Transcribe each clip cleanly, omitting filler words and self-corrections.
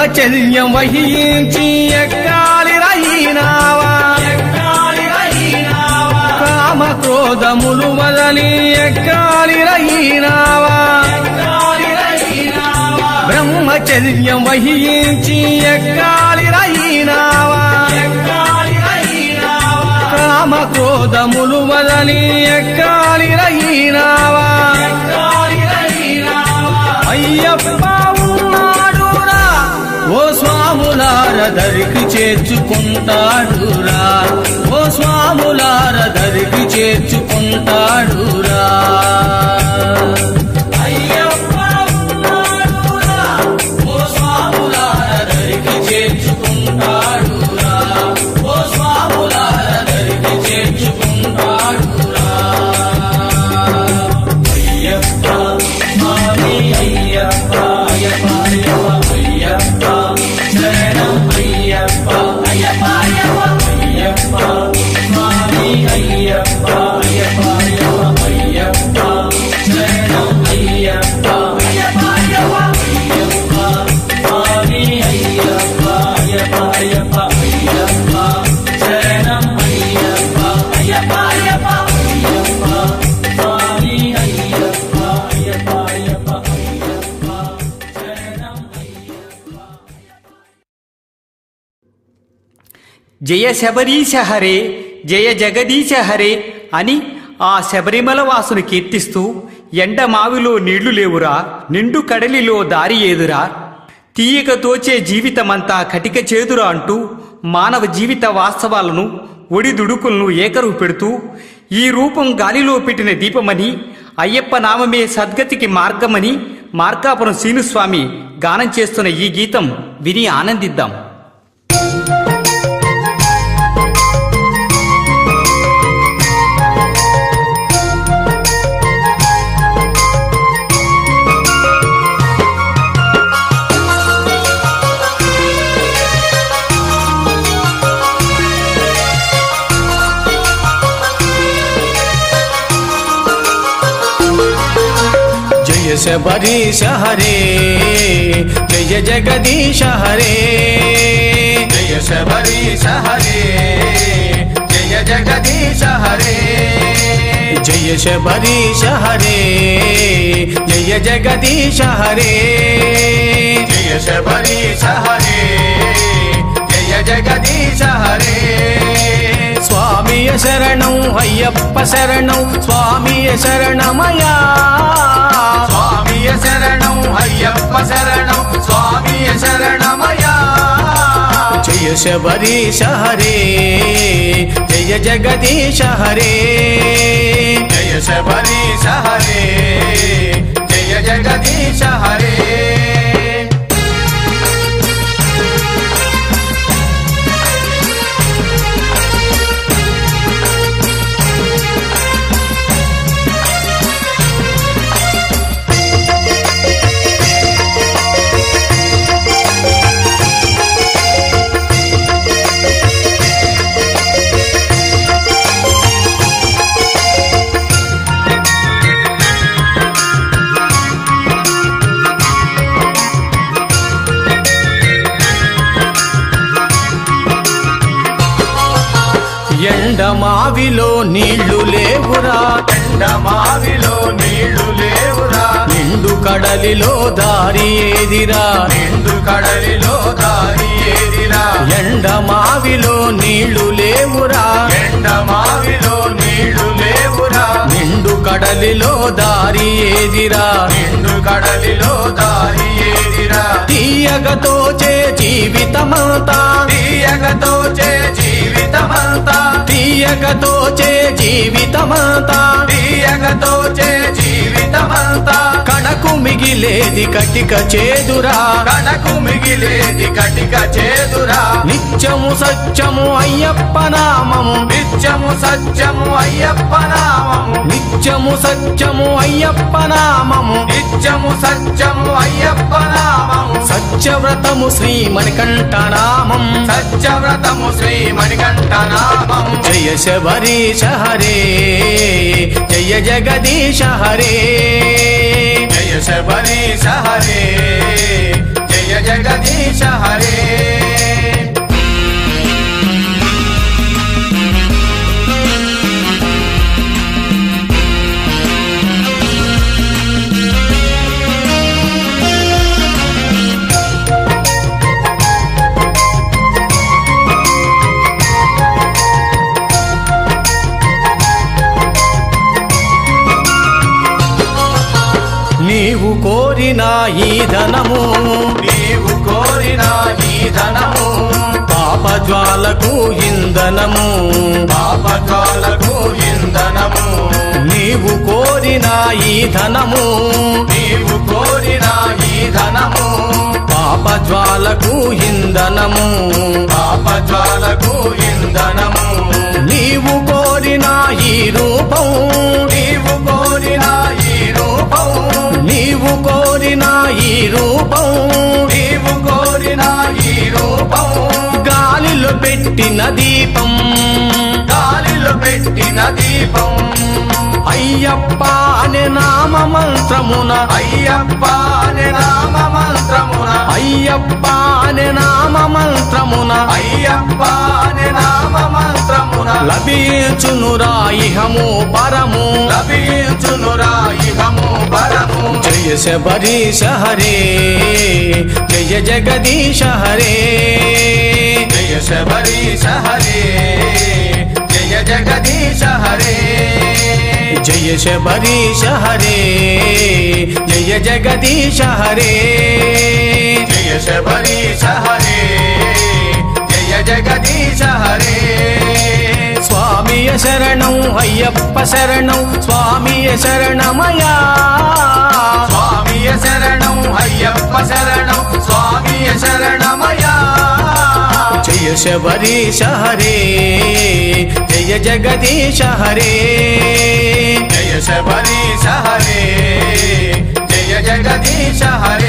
బ్రహ్మచర్యం వహించి ఎక్కాలి రహినావా, కామ క్రోధములు వదలి ఎక్కాలి రహినావా, బ్రహ్మచర్యం వహించి ఎక్కాలి రహినావా, కామ క్రోధములు వదలి ఎక్కాలి రహినావా. అయ్యప్ప ఉన్నాడురా ఓ స్వాములార దరికి చేర్చుకుంటాడురా, ఓ స్వాములార దరికి చేర్చుకుంటాడురా. అయ్యప్ప ఉన్నాడురా ఓ స్వాములార దరికి చేర్చుకుంటాడురా, ఓ స్వాములార దరికి చేర్చుకుంటాడురా. అయ్యప్ప స్వామి అయ్యప్ప అయ్యప్ప అయ్యప్ప శరణం అయ్యప్ప అయ్యప్ప అయ్యప్ప స్వామి అయ్యప్ప అయ్యప్ప అయ్యప్ప శరణం అయ్యప్ప అయ్యప్ప అయ్యప్ప స్వామి అయ్యప్ప అయ్యప్ప అయ్యప్ప శరణం అయ్యప్ప అయ్యప్ప అయ్యప్ప స్వామి అయ్యప్ప అయ్యప్ప అయ్యప్ప శరణం అయ్యప్ప. జయ శబరీశ హరే జయ జగదీశ హరే అని ఆ శబరిమల వాసుని కీర్తిస్తూ ఎండమావిలో నీళ్లు లేవురా, నిండు కడలిలో దారి ఏదురా, తీయక తోచే జీవితమంతా కటిక చేదురా అంటూ మానవ జీవిత వాస్తవాలను ఒడిదుడుకులను ఏకరువు పెడుతూ ఈ రూపం గాలిలో పెట్టిన దీపమని, అయ్యప్ప నామమే సద్గతికి మార్గమని మార్కాపురం శ్రీనుస్వామి గానం చేస్తున్న ఈ గీతం విని ఆనందిద్దాం. జయ శబరీశ హరే జయ జగదీశ హరే, జయ శబరీశ హరే జయ జగదీశ హరే, జయ శబరీశ హరే జయ జగదీశ హరే, జయ శబరీశ హరే జయ జగదీశ హరే. స్వామియ శరణం అయ్యప్ప శరణం స్వామియ శరణమయా, స్వామియ శరణం అయ్యప్ప శరణం స్వామియ శరణమయా. జయ శబరీశ హరే జయ జగదీశ హరే, జయ శబరీశ హరే జయ జగదీశ హరే. ఎండమావిలో నీళ్లు లేవురా, ఎండమావిలో నీళ్లు లేవురా, నిండు కడలిలో దారి ఏదిరా, నిండు కడలిలో దారి ఏదిరా. ఎండమావిలో నీళ్లు లేవురా, ఎండమావిలో నీళ్లు లేవురా, నిండు కడలిలో దారి ఏదిరా, నిండు కడలిలో దారి ఏదిరా. తీయగతోచే జీవితమంతా, తీయగతోచే జీవితమంతా, తీయగతోచే జీవితమంతా, తీయగతోచే జీవితమంతా. కడకు మిగిలేది కటిక చేదురా, కడకు మిగిలేది కటిక చేదురా. నిత్యము సత్యము అయ్యప్ప నామము, నిత్యము సత్యము అయ్యప్ప నామము, నిత్యము సత్యము అయ్యప్ప నామము, నిత్యము సత్యము అయ్యప్ప నామము. సత్యవ్రతము శ్రీ మణికంఠ నామం, సత్యవ్రతము శ్రీ మణికంఠ నామం. జయ శబరీశ హరే జయ జగదీశ హరే, జయ శబరీశ హరే జయ జగదీశ హరే. నీవు కోరిన ఈ ధనము, నీవు కోరిన ఈ ధనము, పాపజ్వాలకు ఇంధనము, పాపజ్వాలకు ఇంధనము. నీవు కోరిన ఈ ధనము, నీవు కోరిన ఈ ధనము, పాపజ్వాలకు ఇంధనము, పాపజ్వాలకు ఇంధనము. నీవు కోరిన ఈ రూపం, నీవు కోరిన ఈ రూపం, నీవు కోరిన ఈ రూపం, నీవు కోరిన ఈ రూపం, గాలిలో పెట్టిన దీపం, గాలిలో పెట్టిన దీపం. అయ్యప్ప అనే నామ మంత్రమున, అయ్యప్ప అనే నామ మంత్రమున, అయ్యప్ప అనే నామ మంత్రమున, అయ్యప్ప అనే నామ మంత్రమున లభించునురా ఇహము పరము, లభించునురా ఇహము పరము. జయ శబరీశ హరే, జయ జగదీశ హరే, జయ శబరీశ హరే, జయ జగదీశ హరే. జయ శబరీశ హరే, జయ జగదీశ హరే, జయ శబరీశ హరే, జయ జగదీశ హరే. స్వామియ శరణం అయ్యప్ప శరణం, స్వామియ శరణమయా, స్వామియ శరణం అయ్యప్ప శరణం, స్వామియ శరణమయా. జయ శబరీశ హరే, జయ జగదీశ హరే, జయ శబరీశ హరే, జయ జగదీశ హరే.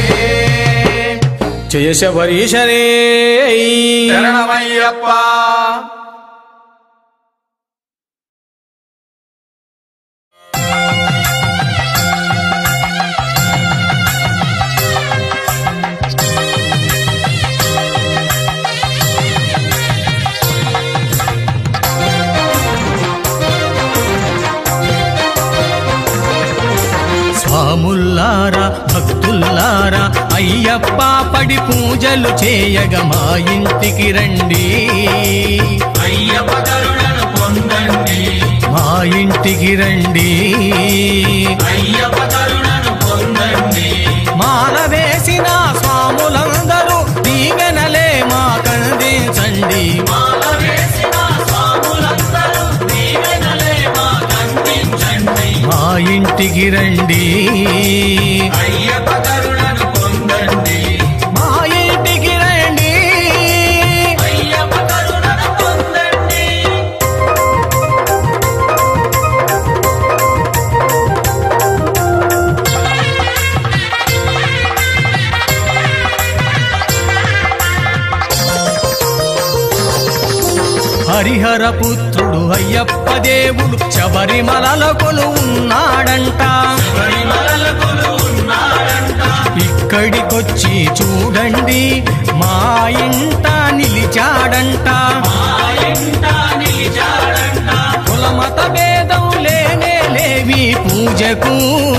జయ శబరీశ రే. శరణమయ్యప్ప. స్వాముల్లారా భక్తుల్లారా, అయ్యప్ప పడి పూజలు చేయగ మా ఇంటికి రండి, అయ్యప్ప కరుణను పొందండి, మా ఇంటికి రండి, అయ్యప్ప కరుణను పొందండి. మాలవేసిన స్వాములందరూ దీవెనలే మా కందించండి, మాలవేసిన స్వాములందరూ దీవెనలే మా కందించండి. మా ఇంటికి రండి, అయ్యప్ప కరుణను పొందండి, మా ఇంటికి రండి. అయ్యప్ప కరుణను పొందండి. హరిహర పుత్రుడు అయ్యప్ప దేవుడు శబరిమలలో కొలువున్నాడంట, శబరిమలలో కొలువున్నాడంట. ఇక్కడికొచ్చి చూడండి మా ఇంట నిలిచాడంట, మా ఇంట నిలిచాడంట. కులమత భేదం లేనే లేవి పూజకు,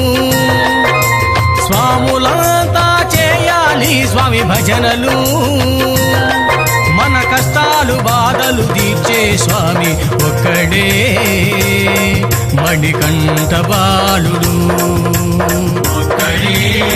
స్వాములంతా చేయాలి స్వామి భజనలు, మన కష్టాలు బాధలు తీర్చే స్వామి ఒక్కడే మణికంఠ బాలుడు, ఒక్కడే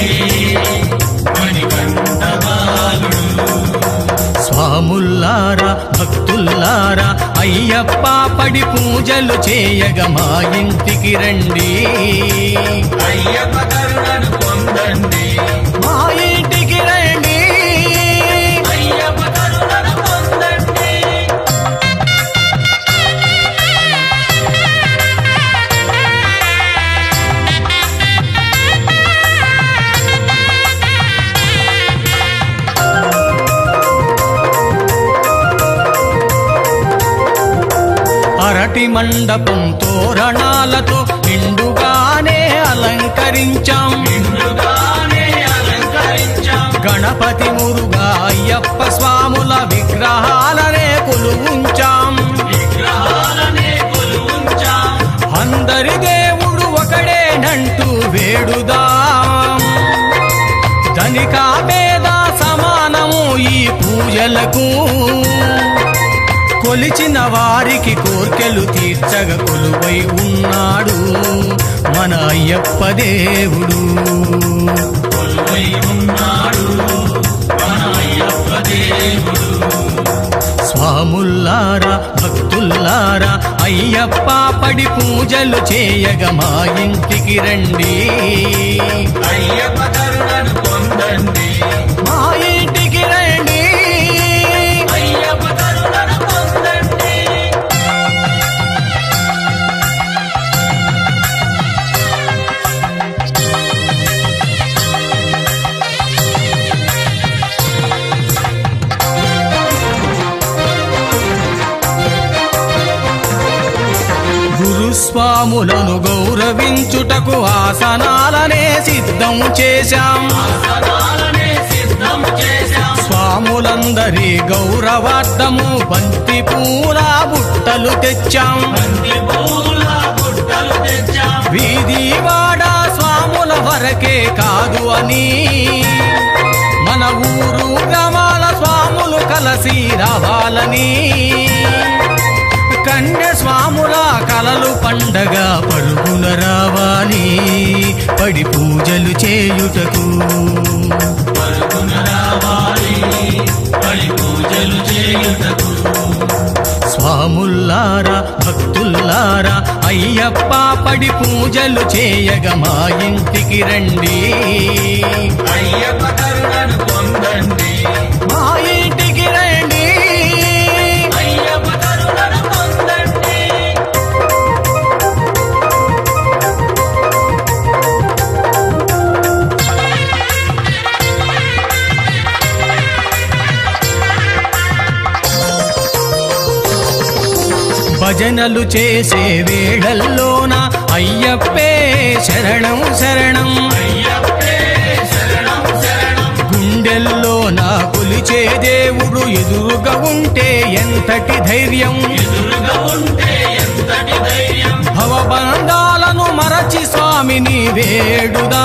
మణికంఠ బాలుడు. స్వాముల్లారా భక్తుల్లారా, అయ్యప్ప పడి పూజలు చేయగ మా ఇంటికి రండి, అయ్యప్ప కరుణను పొందండి, మా ఇంటికి రండి. అయ్యప్ప కరుణను పొందండి. అరటి మండపం తోరణాలతో నిండుగానే అలంకరించాం, నిండుగానే అలంకరించాం. గణపతి మురుగా అయ్యప్ప స్వాముల విగ్రహాలనే కొలువుంచాం. అందరి దేవుడు ఒకడేనంటూ వేడుదాం. ధనిక పేద సమానము ఈ పూజలకు. కొలిచిన వారికి కోర్కెలు తీర్చగ కొలువై ఉన్నాడు మన అయ్యప్ప దేవుడు. కొలువై ఉన్నాడు మన అయ్యప్ప దేవుడు. స్వాముల్లారా భక్తుల్లారా అయ్యప్ప పడి పూజలు చేయగ మా ఇంటికి రండి. అయ్యప్ప కరుణను పొందండి. మా ఇంటికి రండి. అయ్యప్ప కరుణను పొందండి. గురుస్వాములను గౌరవించుటకు ఆసనాలనే సిద్ధం చేశాం. స్వాములందరి గౌరవార్థము బంతి పూల బుట్టలు తెచ్చాం. వీధి వాడ స్వాముల వరకే కాదు అని మన ఊరు గ్రామాల స్వాములు కలసి రావాలని కన్య స్వాముల కలలు పండగ పరుగున రావాలి పడి పూజలు చేయుటకు. స్వాముల్లారా భక్తుల్లారా అయ్యప్ప పడి పూజలు చేయగ మా ఇంటికి రండి. అయ్యప్ప కరుణను పొందండి. మా ఇంటికి రండి. అయ్యప్ప కరుణను పొందండి. భజనలు చేసే వేళల్లోన అయ్యప్పే శరణం శరణం. గుండెల్లోన కొలిచే దేవుడు ఎదురుగా ఉంటే ఎంతటి ధైర్యం. భవబంధాలను మరచి స్వామిని వేడుదా.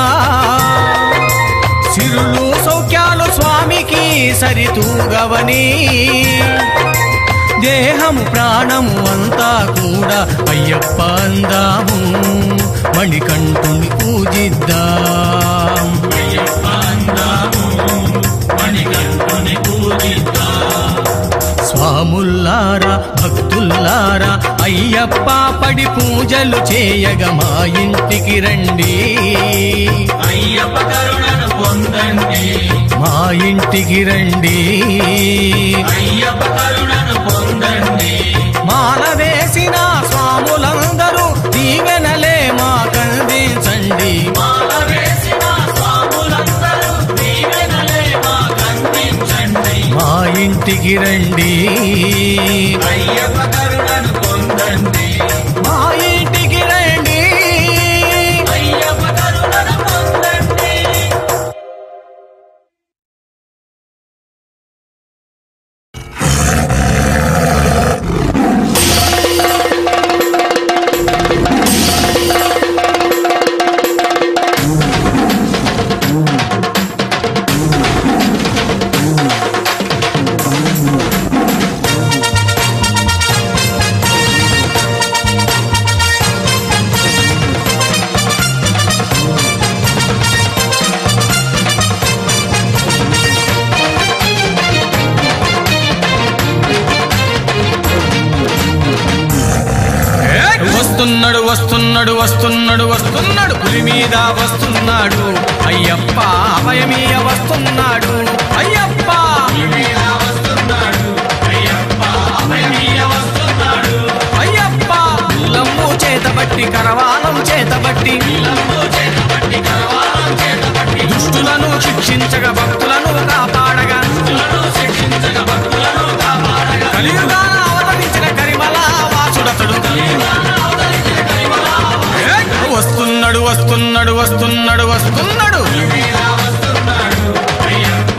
సిరులు సౌఖ్యాలు స్వామికి సరితూగవని దేహము ప్రాణము అంతా కూడా అయ్యప్ప అందాము. మణికంఠుని పూజిద్దాం. స్వాముల్లారా భక్తుల్లారా అయ్యప్ప పడి పూజలు చేయగ మా ఇంటికి రండి. అయ్యప్ప కరుణను పొందండి. మా ఇంటికి రండి. అయ్యప్ప కరుణను పొందండి. మాల వేసిన స్వాములందరూ దీవెనలే మా కందించండి. మాల వేసిన స్వాములందరూ దీవెనలే మాకందించండి. మా ఇంటికి రండి. అయ్యప్ప కరుణను పొందండి. మా ఇంటికి రండి. అయ్యప్ప కరుణను పొందండి. వస్తున్నాడు వస్తున్నాడు వస్తున్నాడు వస్తున్నాడు పులి మీద వస్తున్నాడు అయ్యప్ప. అభయమీయ వస్తున్నాడు అయ్యప్ప. అయ్యప్ప లమ్ము చేతబట్టి కరవాలం చేతబట్టి దుష్టులను శిక్షించగా భక్తులను కాపాడగా కలియుగాన అవతరించిన కరిమల వాసుడతడు. వస్తున్నాడు వస్తున్నాడు వస్తున్నాడు వస్తున్నాడు. అయ్యప్ప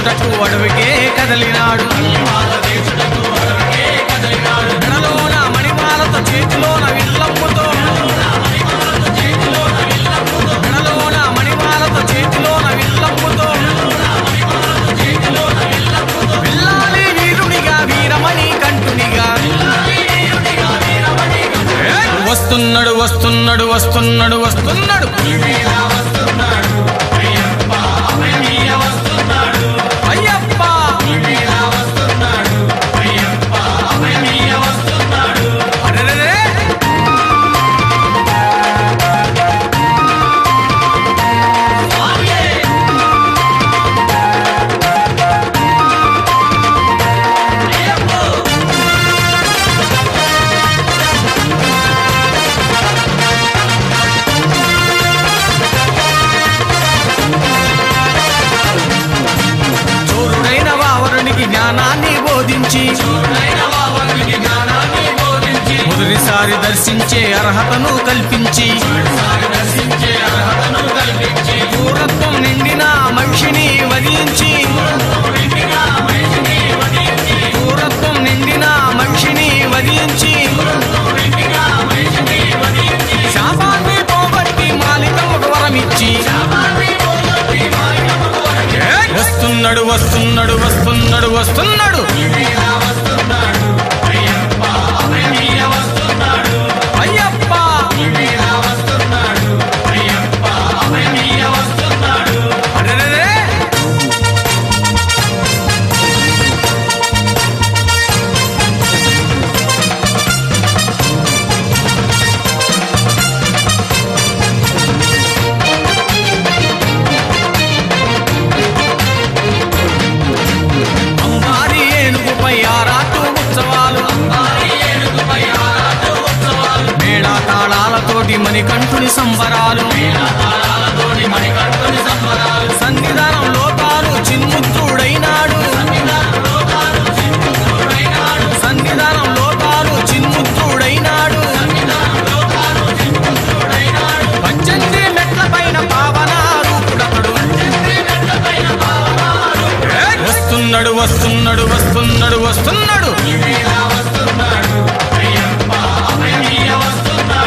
దీక్షుటకు అడవికే కదలినాడు. మెడలోన మణిమాలతో చేతిలోన విల్లమ్ముతో, మెడలోన మణిమాలతో చేతిలోన విల్లమ్ముతో, విల్లాలి వీరునిగా వీరమణి కంటునిగా వస్తున్నాడు వస్తున్నాడు వస్తున్నాడు వస్తున్నాడు. అయ్యప్ప అరెరెరే. జ్ఞానాన్ని బోధించి మొదటిసారి దర్శించే అర్హతను కల్పించి పూరత్వం నిండిన మనిషిని వధించి, పూరత్వం నిండిన మనిషిని వధించి, శాపాన్ని పోగొట్టి మాలికముకు వరమిచ్చి వస్తున్నాడు వస్తున్నాడు వస్తున్నాడు వస్తున్నాడు. అయ్యప్ప అరెరెరే. మేళతాళాలతోటి మణికంఠుని సంబరాలు, సన్నిధానంలో తాను చిన్ముద్రుడైనాడు, సన్నిధానంలో తాను చిన్ముద్రుడైనాడు. 18 మెట్ల పైన పావన రూపుడతడు వస్తున్నాడు వస్తున్నాడు వస్తున్నాడు వస్తున్నాడు.